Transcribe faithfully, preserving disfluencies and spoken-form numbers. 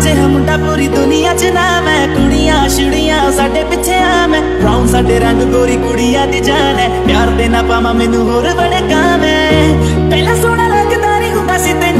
जिहा मुंडा पूरी दुनिया च नाम है। कुड़ियां छुड़ियां साडे पिछे आम है। ब्राउन साडे रंग गोरी कुड़ियां दी जान है। प्यार दे ना पावां मैनू होर बड़े काम है। पहला सोहना लगदा नहीं हुंदा सी